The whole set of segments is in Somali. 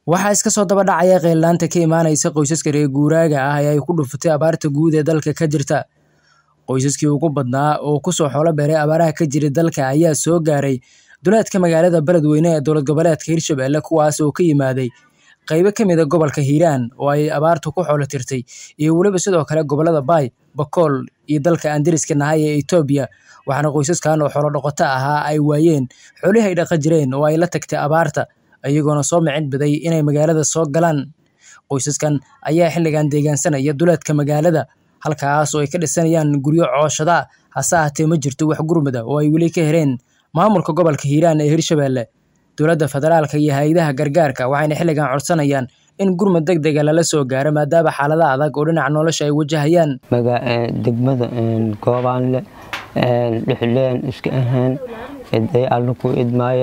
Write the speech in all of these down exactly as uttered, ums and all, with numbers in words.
Waxa iska soo daba dhacaya qeylanta ka imaanaysa qoysaska reer guuraaga ah ee ay ku dhufatay abaarta guud ee dalka ka jirta. Qoysaskii ugu badnaa oo ku soo xoolo beeray abaaraha ka jiray dalka ayaa soo gaaray duleedka magaalada Beledweyne ee dowlad goboleedka Hirshabelle kuwaas oo ka yimaaday qaybo ka mid ah gobolka Hiiraan oo ay abaartu ku xoolo tirtay iyo waliba sidoo kale gobolada Bay, Bakool iyo dalka Andiriska nahay ee Itoobiya. Waxaana qoysaskan oo xoolo dhaqato ahaa ay waayeen xoolaha ay dhaqan jireen oo ay la tagtay abaarta ayagoona soo micin baday inay magaalada soo galaan. Qoysaskan ayaa xilligan deegaansanaya duleedka magaalada halkaas oo ay ka dhisanayaan guryo cooshada hase ahaatee ma jirto wax gurmada oo ay weli ka hereen maamulka gobolka Hiiraan ee Hirshabelle. Dowladda federaalka iyo hay'adaha gargaarka waxayna xilligan codsanayaan in gurmad degdeg ah lala soo gaaro maadaama xaaladaha adag oo dhinaca nolosha ay wajahayaan. degmada goobaanle dhixleen iska ahaan eday alla ku idmaayo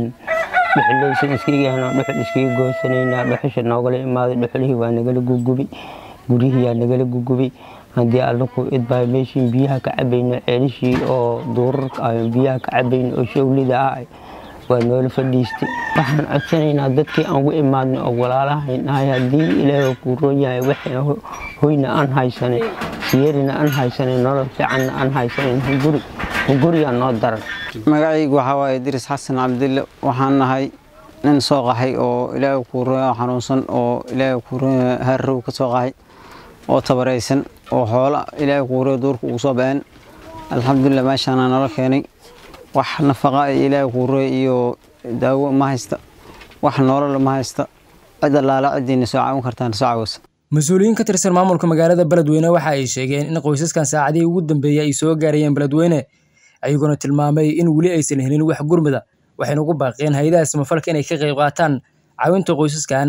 dhixleen iskiga ahaan dhuxul iskiga goosanayna dhuxusha noogala imaaday dhuxulihii waa nagala gugubi gurihii yaa nagala gugubi haddii alla ku idmaayo meeshii biyaha ka cabayna ceelishii oo duurarka ah biyaha ka cabayna oo shawlida ah waa noola fadhiistay. waxaan codsanaynaa dadkii aan ugu imaadno oo walaalahaynahay haddii ilaahay ku roon yahay waxay hoyna aan haysanay siyirina aan haysanay nolol fiican aan haysanay guri guriga noo daran. magacaygu waxa waaye Idris Xasan Cabdille waxaan nahay nin soo qaxay oo ilaahay ku roon xanuunsan oo ilaahay ku roon harrow ka soo qaxay oo tabaraysan oo xoolo ilaahay ku roon duurka ugu soo baan alxamdulillah meeshaan nolol keenay wax nafaqa ilaahay ku roon iyo daawo ma haysta wax nolol ma haysta cid allaala cidina soo caawin kartaan soo caawis. Mas'uuliyiin ka tirsan maamulka magaalada Beledweyne waxa ay sheegeen in qoysaskan saacadii ugu dambeeyay ay soo gaarayeen Beledweyne ayagoona tilmaamay in wali aysan helin wax gurmada waxayna ugu baaqeen hay'adaha samafalka inay ka qayb qaataan caawinta qoysaskan.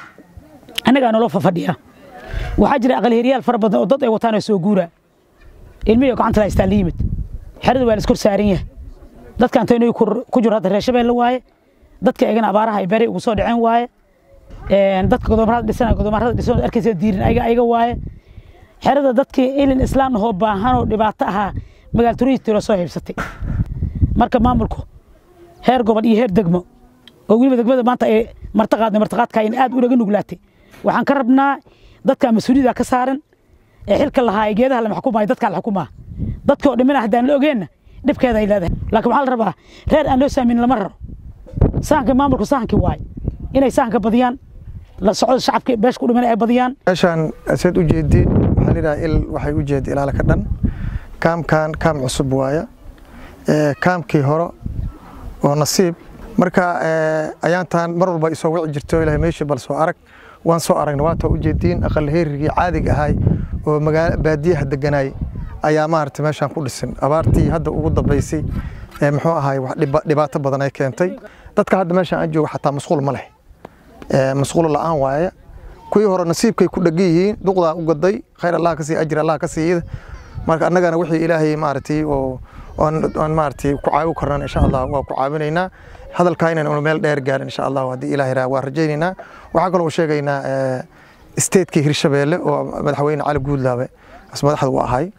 anaga nolol fadhiya waxa jira aqal hiriyaal fara badan oo dad ay wataan soo guura ilmiyo gacanta la istaan limit xirada waa la iskor saaran yahay dadka inta inay ku jiro hadda Hirshabelle waaye dadka eegana abaaraha ay bari ugu soo dhaceen waaye een dadka godomarada dhisana godomarada dhisana arkaysa diirin ayaga ayaga waaye xirada dadkii ilin islaam oo baahan oo dhibaato ah magaal turiist la soo heebsatay marka maamulku heer gobol iyo heer degmo oo waliba degmada maanta ay martaqaadna martaqaadka in aad u dhaga nuglaatay waxaan ka rabnaa dadka mas'uuliyadda ka saaran ee xilka lahaa geedaha la xukumayo dadka la xukumaa dadka oo dhiman hadaan la ogeena dibkeeda ay leedahay laakiin waxa la rabaa reer aan loo saamin lama raro saanka maamulku saanki waay inay saanka badiyaan la socod shacabka beesh ku dhiman ay badiyaan. meeshan asaad u jeedin waxa la ilaa il waxay u jeed ilaala ka dhan kaamkan kaam cusub waaya ee kaamkii hore oo nasiib marka ayaantan mar walba isoo wici jirto ilaahay meesha bal soo arag waan soo aragna waa taa u jeedin aqal heerigii caadiga ahay oo magaalo baadiyaha deganay ayaa maartay meeshan ku dhisan abaartii hadda ugu dambeysay ee muxuu ahay wax dhibaato badan ay keentay dadka hadda meeshan aan joogo xataa masquul ma leh ee masquul la'aan waaya kuwii hore nasiibkay ku dhagiyiin duqda u gaday khayr Allah ka sii ajir Allah ka sii marka annagana wixii ilaahay maartay oo aan maartay ku caawi karnaa insha Allah waa ku caawinaynaa hadalka inaan meel dheer gaar insha Allah hadii ilaahay raa waa rajaynaynaa waxa kale oo sheegaynaa state-kii Hirshabelle oo madaxweyne Cali Guudlaabe asmadaxdu waa ahay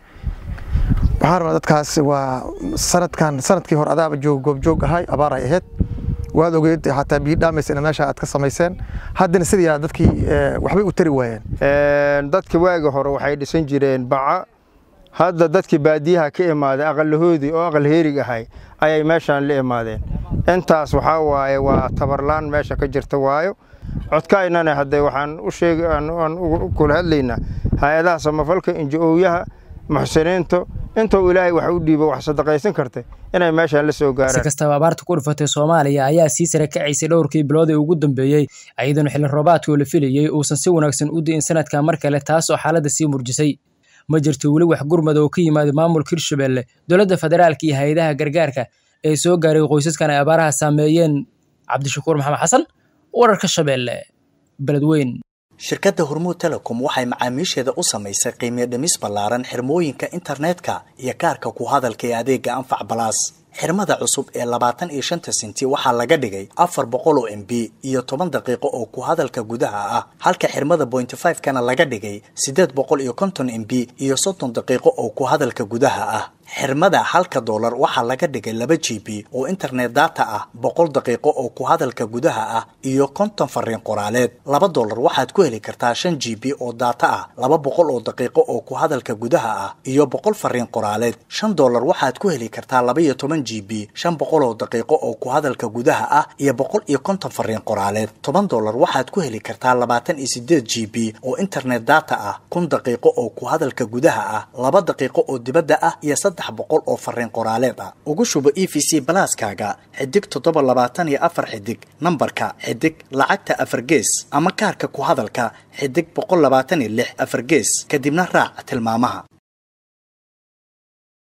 waxaan dadkaas waa sanadkan sanadkii hore adaaba joog goob joog ahay abaar ay ahayd waad ogeed hataa biyo dhaamaysan meesha aad ka sameyseen haddana sidii dadkii waxbay u tari waayeen een dadka waaga hore waxay dhisan jireen baca hadda dadkii baadiyaha ka imaaday aqalahoodii oo aqal heerig ahay ayay meeshan la imaadeen intaas waxa waaye waa tabarlaan meesha ka jirta waayo codkaynana hadda waxaan u sheegay aan ku hadlaynaa hay'adaha samafalka injooyaha muxsiniinta inta ilaahay wax u dhiibo wax sadaqaysan kartay inay meeshan la soo gaaraan. si kastaba abaarta ku dhufatay Soomaaliya ayaa sii sare kacaysay dhowrkii bilood ee ugu dambeeyay ayadana xilli roobaadkii la filayay uusan si wanaagsan u diin sanadka mar kale taas oo xaaladda sii murjisay. ma jirto wali wax gurmada oo ka yimaada maamulka Hirshabelle dowladda federaalka iyo hay'adaha gargaarka ee soo gaaray qoysaskan ay abaaraha saameeyeen. Cabdishakuur Maxamed Xasan wararka Shabeelle Beledweyne. shirkadda Hormuud Telecom waxay macaamiisheeda u samaysay qiimo dhimis ballaaran xirmooyinka internetka iyo kaarka ku hadalka ee adeega Anfac Plus. xirmada cusub ee labaatan iyo shan senti waxaa laga dhigay afar boqol oo M B iyo toban daqiiqo oo ku hadalka gudaha ah halka xirmada point five kana laga dhigay siddeed boqol iyo konton M B iyo soddon daqiiqo oo ku hadalka gudaha ah. xirmada halka doolar waxaa laga dhigay laba g b oo internet data ah boqol daqiiqo oo ku hadalka gudaha ah iyo konton fariin qoraaleed laba doolar waxaad ku heli kartaa shan g b oo data ah laba boqol oo daqiiqo oo ku hadalka gudaha ah iyo boqol fariin qoraaleed shan doolar waxaad ku heli kartaa laba iyo toban g b shan boqol oo daqiiqo oo ku hadalka gudaha ah iyo boqol iyo konton fariin qoraaleed toban doolar waxaad ku heli kartaa labaatan iyo sideed g b oo internet data ah kun daqiiqo oo ku hadalka gudaha ah laba daqiiqo oo dibadda ah iyo saddex boqol oo fariin qoraaleed ah ugu shubo E V C Plus-kaaga xidig toddoba labaatan iyo afar xidig nambarka xidig lacagta afar gees ama kaarka ku hadalka xidig boqol labaatan iyo lix afar gees kadibna raac tilmaamaha.